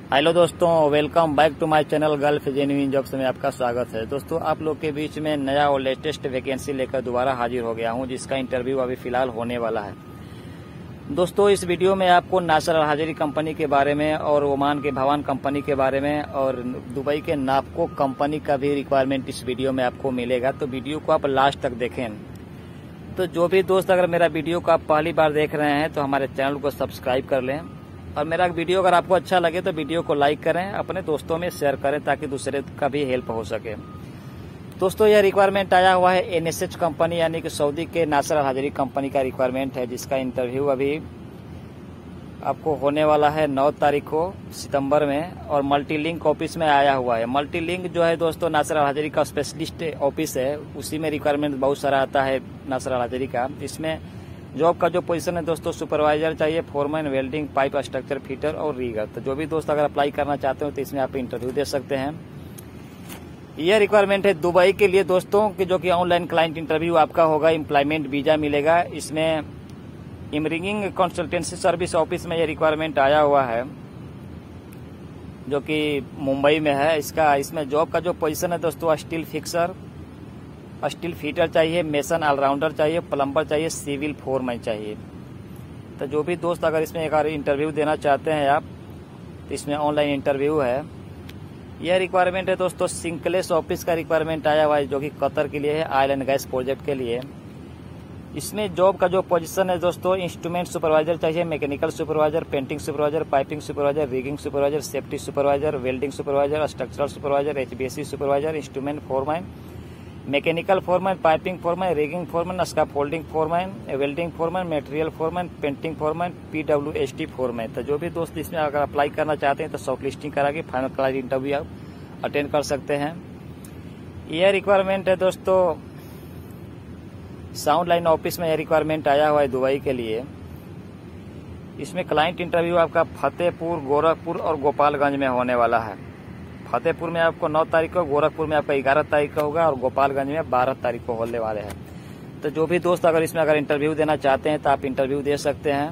Hello दोस्तों, welcome back to my channel gulf genuine jobs में आपका स्वागत है। दोस्तों, आप लोग के बीच में नया और लेटेस्ट वैकेंसी लेकर दोबारा हाजिर हो गया हूं, जिसका इंटरव्यू अभी फिलहाल होने वाला है। दोस्तों, इस वीडियो में आपको नासर अल हाजरी कंपनी के बारे में और ओमान के भवान कंपनी के बारे में और दुबई के नापको कंपनी का भी रिक्वायरमेंट इस वीडियो में आपको मिलेगा, तो वीडियो को आप लास्ट तक देखें। तो जो भी दोस्त अगर मेरा वीडियो को आप पहली बार देख रहे हैं तो हमारे चैनल को सब्सक्राइब कर लें, और मेरा वीडियो अगर आपको अच्छा लगे तो वीडियो को लाइक करें, अपने दोस्तों में शेयर करें ताकि दूसरे का भी हेल्प हो सके। दोस्तों, यह रिक्वायरमेंट आया हुआ है NSH कंपनी यानी कि सऊदी के नासर अल हाजरी कंपनी का रिक्वायरमेंट है, जिसका इंटरव्यू अभी आपको होने वाला है 9 तारीख को सितंबर में, और मल्टीलिंक ऑफिस में आया हुआ है। मल्टीलिंक जो है दोस्तों नासर अल हाजरी का स्पेशलिस्ट ऑफिस है, उसी में रिक्वायरमेंट बहुत सारा आता है नासर अल हाजरी का। इसमें जॉब का जो पोजीशन है दोस्तों, सुपरवाइजर चाहिए, foreman, welding, pipe structure fitter और रीगर। तो जो भी दोस्त अगर अप्लाई करना चाहते हो तो इसमें आप इंटरव्यू दे सकते हैं। यह रिक्वायरमेंट है दुबई के लिए दोस्तों, कि जो कि ऑनलाइन क्लाइंट इंटरव्यू आपका होगा, एम्प्लॉयमेंट वीजा मिलेगा। इसमें इमरिंगिंग कंसल्टेंसी सर्विस ऑफिस में यह रिक्वायरमेंट आया हुआ है, जो कि मुंबई में है। इसमें जॉब का जो पोजीशन है दोस्तों, स्टील फिक्सर, स्टील फीटर चाहिए, मेसन ऑलराउंडर चाहिए, प्लम्बर चाहिए, सिविल फोरमैन चाहिए। तो जो भी दोस्त अगर इसमें एक इंटरव्यू देना चाहते हैं आप, तो इसमें ऑनलाइन इंटरव्यू है। यह रिक्वायरमेंट है दोस्तों सिंकलेस ऑफिस का रिक्वायरमेंट आया हुआ है, जो कि कतर के लिए है, ऑयल एंड गैस प्रोजेक्ट के लिए। इसमें जॉब का जो पोजीशन है दोस्तों, इंस्ट्रूमेंट सुपरवाइजर चाहिए, mechanical supervisor, painting supervisor, piping supervisor, rigging supervisor, safety supervisor, welding supervisor, structural supervisor, HVAC supervisor, instrument foreman, mechanical foreman, piping foreman, rigging foreman, scaffolding foreman, welding foreman, material foreman, painting foreman, PWST foreman. तो जो भी दोस्त इसमें अगर apply करना चाहते हैं तो शॉर्ट लिस्टिंग करा के फाइनल क्लाइंट इंटरव्यू आप अटेंड कर सकते हैं। यह रिक्वायरमेंट है दोस्तों साउंड लाइन ऑफिस में, यह रिक्वायरमेंट आया हुआ है दुबई के लिए। इसमें क्लाइंट इंटरव्यू आपका फतेहपुर, गोरखपुर और गोपालगंज में होने वाला है। फतेहपुर में आपको 9 तारीख को, गोरखपुर में आपका 11 तारीख को होगा और गोपालगंज में 12 तारीख को होने वाले हैं। तो जो भी दोस्त अगर इसमें इंटरव्यू देना चाहते हैं तो आप इंटरव्यू दे सकते हैं।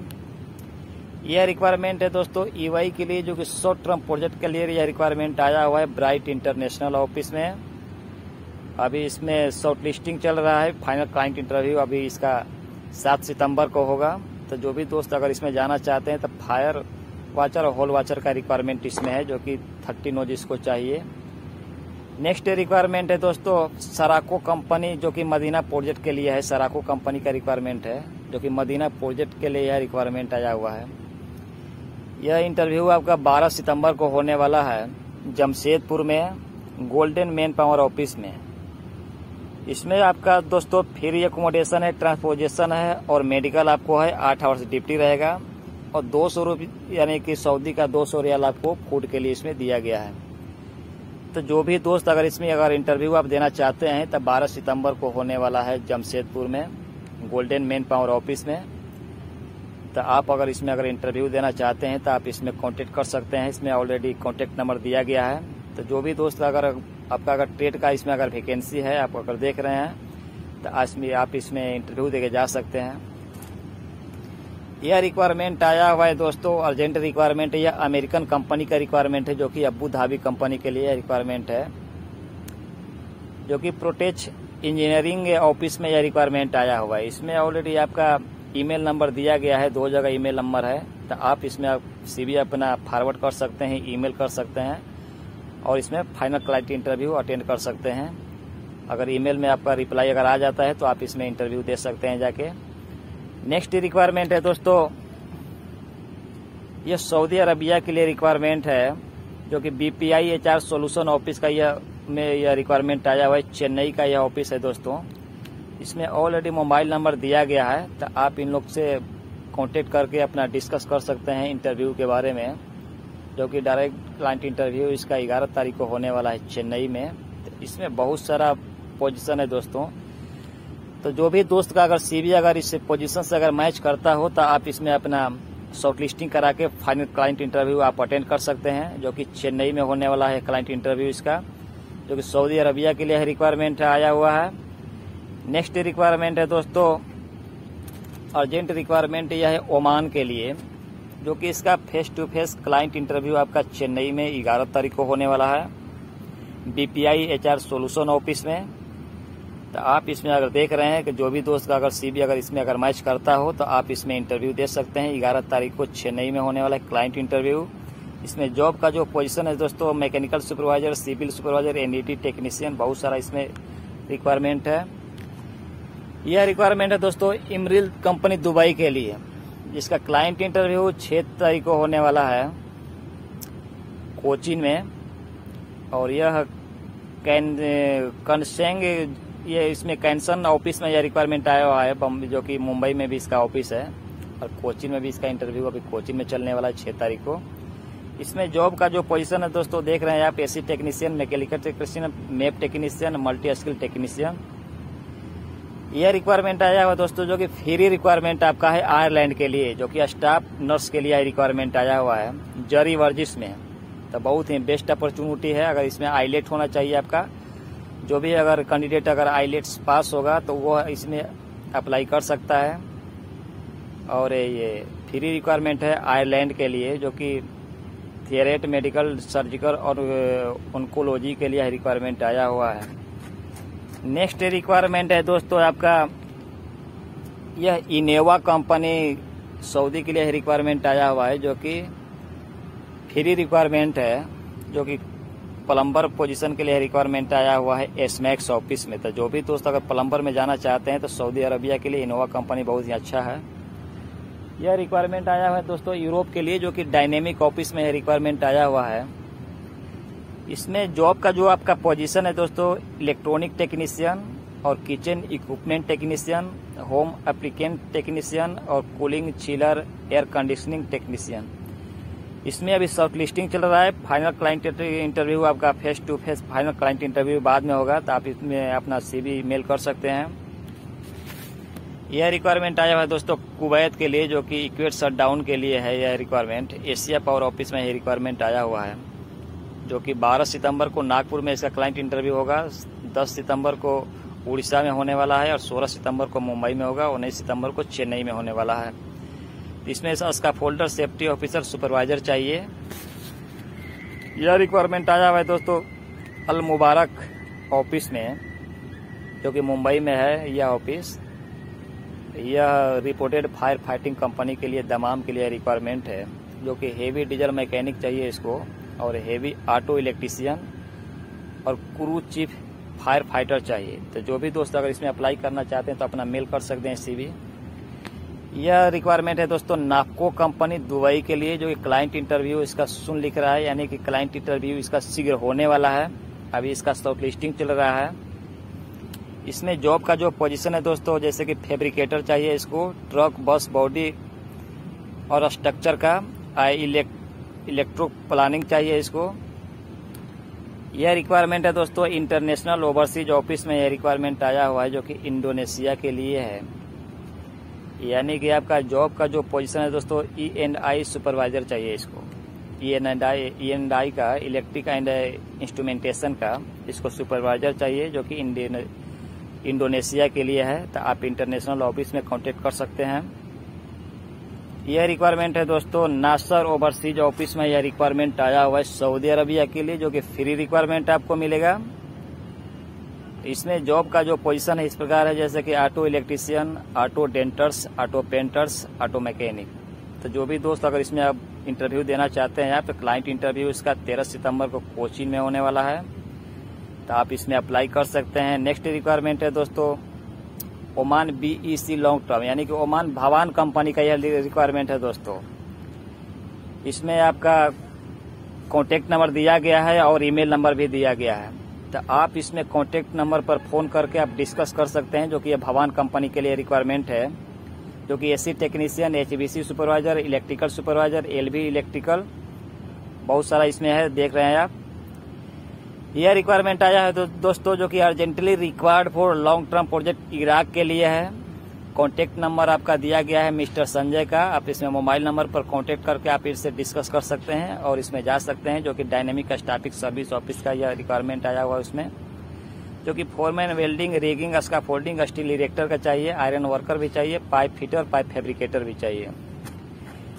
यह रिक्वायरमेंट है दोस्तों EY के लिए, जो कि शॉर्ट टर्म प्रोजेक्ट के लिए यह रिक्वायरमेंट आया हुआ है ब्राइट इंटरनेशनल ऑफिस में। अभी इसमें शॉर्ट लिस्टिंग चल रहा है, फाइनल क्लाइंट इंटरव्यू अभी इसका 7 सितंबर को होगा। तो जो भी दोस्त अगर इसमें जाना चाहते हैं तो फायर वाचर और होल वाचर का रिक्वायरमेंट इसमें है, जो कि 30 नो जिसको चाहिए। नेक्स्ट रिक्वायरमेंट है दोस्तों सराको कंपनी, जो कि मदीना प्रोजेक्ट के लिए है। सराको कंपनी का रिक्वायरमेंट है, जो कि मदीना प्रोजेक्ट के लिए यह रिक्वायरमेंट आया हुआ है। यह इंटरव्यू आपका 12 सितंबर को होने वाला है जमशेदपुर में, गोल्डन मैन पावर ऑफिस में। इसमें आपका दोस्तों फ्री एकोमोडेशन है, ट्रांसपोर्टेशन है और मेडिकल आपको है। 8 आवर्स ड्यूटी रहेगा और 200 रुपये यानी कि सऊदी का 200 रियाल आपको फूड के लिए इसमें दिया गया है। तो जो भी दोस्त अगर इसमें इंटरव्यू आप देना चाहते हैं तो 12 सितंबर को होने वाला है जमशेदपुर में, गोल्डन मैन पावर ऑफिस में। तो आप अगर इसमें इंटरव्यू देना चाहते हैं तो आप इसमें कांटेक्ट कर सकते हैं। इसमें ऑलरेडी कांटेक्ट नंबर दिया गया है। तो जो भी दोस्त आपका ट्रेड का इसमें वैकेंसी है, आप अगर देख रहे हैं तो आप इसमें इंटरव्यू देके जा सकते हैं। यह रिक्वायरमेंट आया हुआ है दोस्तों अर्जेंट रिक्वायरमेंट है। यह अमेरिकन कंपनी का रिक्वायरमेंट है, जो कि अबू धाबी कंपनी के लिए रिक्वायरमेंट है, जो कि प्रोटेच इंजीनियरिंग ऑफिस में यह रिक्वायरमेंट आया हुआ है। इसमें ऑलरेडी आपका ईमेल नंबर दिया गया है, 2 जगह ईमेल नंबर है। तो आप इसमें CV अपना फॉरवर्ड कर सकते हैं, ईमेल कर सकते हैं और इसमें फाइनल क्लाइंट इंटरव्यू अटेंड कर सकते हैं। अगर ईमेल में आपका रिप्लाई आ जाता है तो आप इसमें इंटरव्यू दे सकते हैं जाके। नेक्स्ट रिक्वायरमेंट है दोस्तों, यह सऊदी अरबिया के लिए रिक्वायरमेंट है, जो कि BPI HR सोल्यूशन ऑफिस का यह रिक्वायरमेंट आया हुआ है। चेन्नई का यह ऑफिस है दोस्तों। इसमें ऑलरेडी मोबाइल नंबर दिया गया है, तो आप इन लोग से कांटेक्ट करके अपना डिस्कस कर सकते हैं इंटरव्यू के बारे में, जो कि डायरेक्ट क्लाइंट इंटरव्यू इसका 11 तारीख को होने वाला है चेन्नई में। तो इसमें बहुत सारा पोजीशन है दोस्तों। तो जो भी दोस्त का CV इस पोजीशन से मैच करता हो तो आप इसमें अपना शॉर्ट लिस्टिंग करा के फाइनल क्लाइंट इंटरव्यू आप अटेंड कर सकते हैं, जो कि चेन्नई में होने वाला है क्लाइंट इंटरव्यू इसका, जो कि सऊदी अरबिया के लिए रिक्वायरमेंट आया हुआ है। नेक्स्ट रिक्वायरमेंट है दोस्तों अर्जेंट रिक्वायरमेंट, यह है ओमान के लिए। जो कि इसका face to face client interview आपका चेन्नई में 11 तारीख को होने वाला है, BPI HR सोल्यूशन ऑफिस में। तो आप इसमें अगर देख रहे हैं कि जो भी दोस्त का अगर CV अगर इसमें अगर मैच करता हो तो आप इसमें इंटरव्यू दे सकते हैं। 11 तारीख को चेन्नई में होने वाला है क्लाइंट इंटरव्यू। इसमें जॉब का जो पोजीशन है दोस्तों, mechanical supervisor, civil supervisor, NDT technician, बहुत सारा इसमें रिक्वायरमेंट है। यह रिक्वायरमेंट है दोस्तों इमरिल कंपनी दुबई के लिए, जिसका क्लाइंट इंटरव्यू 6 तारीख को होने वाला है कोचीन में। और यह कनसेंग, ये इसमें कैंसन ऑफिस में यह रिक्वायरमेंट आया हुआ है, जो कि मुंबई में भी इसका ऑफिस है और कोचीन में भी इसका इंटरव्यू अभी कोचीन में चलने वाला है 6 तारीख को। इसमें जॉब का जो पोजीशन है दोस्तों देख रहे हैं आप, AC technician, mechanical technician, map technician, multi skill technician. यह रिक्वायरमेंट आया हुआ दोस्तों जो कि फ्री रिक्वायरमेंट आपका है आयरलैंड के लिए, जो कि स्टाफ नर्स के लिए रिक्वायरमेंट आया हुआ है जरी वर्जिश में। तो बहुत ही बेस्ट अपॉर्चुनिटी है। अगर इसमें आईलेट होना चाहिए आपका, जो भी अगर कैंडिडेट अगर आईलेट्स पास होगा तो वो इसमें अप्लाई कर सकता है। और ये फ्री रिक्वायरमेंट है आयरलैंड के लिए, जो कि थियरेट, मेडिकल, सर्जिकल और ऑन्कोलॉजी के लिए रिक्वायरमेंट आया हुआ है। नेक्स्ट रिक्वायरमेंट है दोस्तों आपका, यह इनेवा कंपनी सऊदी के लिए रिक्वायरमेंट आया हुआ है, जो कि फ्री रिक्वायरमेंट है, जो कि प्लम्बर पोजीशन के लिए रिक्वायरमेंट आया हुआ है एसमैक्स ऑफिस में। तो जो भी दोस्त अगर प्लम्बर में जाना चाहते हैं तो सऊदी अरबिया के लिए इनोवा कंपनी बहुत ही अच्छा है। यह रिक्वायरमेंट आया हुआ है दोस्तों यूरोप के लिए, जो कि डायनेमिक ऑफिस में रिक्वायरमेंट आया हुआ है। इसमें जॉब का जो आपका पोजीशन है दोस्तों, इलेक्ट्रॉनिक टेक्नीशियन और kitchen equipment technician, home applicant technician और cooling, chiller, air conditioning technician. इसमें अभी शॉर्ट लिस्टिंग चल रहा है। फाइनल क्लाइंट इंटरव्यू आपका face to face final client interview बाद में होगा, तो आप इसमें अपना CV मेल कर सकते हैं। यह रिक्वायरमेंट आया हुआ है दोस्तों कुवैत के लिए, जो कि इक्वेट शटडाउन के लिए है। यह रिक्वायरमेंट एशिया पावर ऑफिस में यह रिक्वायरमेंट आया हुआ है, जो कि 12 सितंबर को नागपुर में इसका क्लाइंट इंटरव्यू होगा, 10 सितंबर को उड़ीसा में होने वाला है और 16 सितंबर को मुंबई में होगा, 19 सितंबर को चेन्नई में होने वाला है। इसमें इसका फोल्डर सेफ्टी ऑफिसर सुपरवाइजर चाहिए। यह रिक्वायरमेंट आया हुआ है दोस्तों अल मुबारक ऑफिस में, जो कि मुंबई में है यह ऑफिस। यह रिपोर्टेड फायर फाइटिंग कंपनी के लिए दमाम के लिए रिक्वायरमेंट है, जो कि हेवी डीजल मैकेनिक चाहिए इसको, और हेवी ऑटो इलेक्ट्रीशियन और क्रू चीफ फायर फाइटर चाहिए। तो जो भी दोस्त अगर इसमें अप्लाई करना चाहते हैं तो अपना मेल कर सकते हैं CV। यह रिक्वायरमेंट है दोस्तों नापको कंपनी दुबई के लिए, जो कि क्लाइंट इंटरव्यू इसका सुन लिख रहा है, यानी कि क्लाइंट इंटरव्यू इसका शीघ्र होने वाला है। अभी इसका शॉर्ट लिस्टिंग चल रहा है। इसमें जॉब का जो पोजीशन है दोस्तों, जैसे कि फैब्रिकेटर चाहिए इसको, ट्रक, बस, बॉडी और स्ट्रक्चर का, इलेक्ट्रो प्लानिंग चाहिए इसको। यह रिक्वायरमेंट है दोस्तों इंटरनेशनल ओवरसीज ऑफिस में यह रिक्वायरमेंट आया हुआ है, जो कि इंडोनेशिया के लिए है। यानी कि आपका जॉब का जो पोजीशन है दोस्तों E&I सुपरवाइजर चाहिए इसको, E&I का इलेक्ट्रिक एंड इंस्ट्रूमेंटेशन का इसको सुपरवाइजर चाहिए, जो कि इंडोनेशिया के लिए है। तो आप इंटरनेशनल ऑफिस में कांटेक्ट कर सकते हैं। यह रिक्वायरमेंट है दोस्तों नासर ओवरसीज ऑफिस में यह रिक्वायरमेंट आया हुआ है सऊदी अरबिया के लिए, जो कि फ्री रिक्वायरमेंट आपको मिलेगा। इसमें जॉब का जो पोजीशन है इस प्रकार है, जैसे कि auto electrician, auto denters, auto painters, auto mechanic. तो जो भी दोस्त अगर इसमें आप इंटरव्यू देना चाहते हैं तो क्लाइंट इंटरव्यू इसका 13 सितंबर को कोचीन में होने वाला है, तो आप इसमें अप्लाई कर सकते हैं। नेक्स्ट रिक्वायरमेंट है दोस्तों ओमान BEC लॉन्ग टर्म, यानी कि ओमान भवान कंपनी का यह रिक्वायरमेंट है दोस्तों। इसमें आपका कॉन्टेक्ट नंबर दिया गया है और ईमेल नंबर भी दिया गया है। तो आप इसमें कॉन्टेक्ट नंबर पर फोन करके आप डिस्कस कर सकते हैं, जो कि यह भवान कंपनी के लिए रिक्वायरमेंट है, जो कि AC technician, HVC supervisor, electrical supervisor, LV electrical, बहुत सारा इसमें है, देख रहे हैं आप। यह रिक्वायरमेंट आया है दोस्तों, जो कि urgently required for long term project Iraq के लिए है। कॉन्टेक्ट नंबर आपका दिया गया है मिस्टर संजय का। आप इसमें मोबाइल नंबर पर कॉन्टेक्ट करके आप इससे डिस्कस कर सकते हैं और इसमें जा सकते हैं, जो कि डायनेमिक स्टैटिक सर्विस ऑफिस का यह रिक्वायरमेंट आया हुआ है उसमें, जो कि foreman, welding, rigging, scaffolding, steel erector का चाहिए, आयरन वर्कर भी चाहिए, पाइप फिटर, पाइप फैब्रिकेटर भी चाहिए।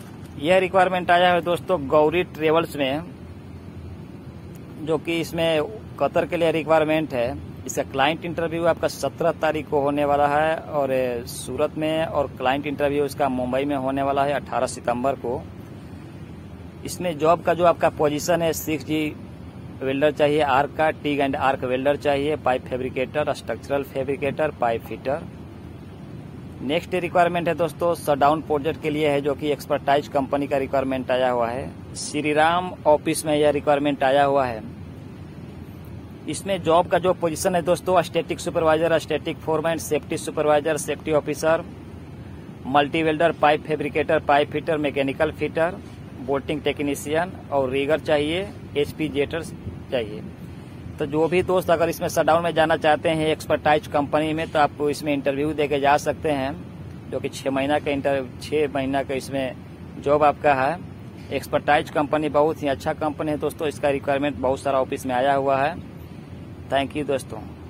यह रिक्वायरमेंट आया है दोस्तों गौरी ट्रेवल्स में, जो कि इसमें कतर के लिए रिक्वायरमेंट है। इसका क्लाइंट इंटरव्यू आपका 17 तारीख को होने वाला है और सूरत में, और क्लाइंट इंटरव्यू इसका मुंबई में होने वाला है 18 सितंबर को। इसमें जॉब का जो आपका पोजीशन है 6G वेल्डर चाहिए, आर्क का टिग एंड आर्क वेल्डर चाहिए, pipe fabricator, structural fabricator, pipe fitter. Next requirement है दोस्तों शटडाउन प्रोजेक्ट के लिए है, जो कि एक्सपर्टाइज कंपनी का रिक्वायरमेंट आया हुआ है। श्रीराम ऑफिस में यह रिक्वायरमेंट आया हुआ है। इसमें जॉब का जो पोजीशन है दोस्तों static supervisor, static foreman, safety supervisor, safety officer, multi welder, pipe fabricator, pipe fitter, mechanical fitter, bolting technician और रीगर चाहिए, HP जेटर्स चाहिए। तो जो भी दोस्त अगर इसमें शटडाउन में जाना चाहते हैं एक्सपर्टाइज कंपनी में, तो आप इसमें इंटरव्यू देके जा सकते हैं, जो कि 6 महीना का इसमें जॉब आपका है। एक्सपर्टाइज कंपनी बहुत ही अच्छा कंपनी है दोस्तों। इसका रिक्वायरमेंट बहुत सारा ऑफिस में आया हुआ है। थैंक यू दोस्तों।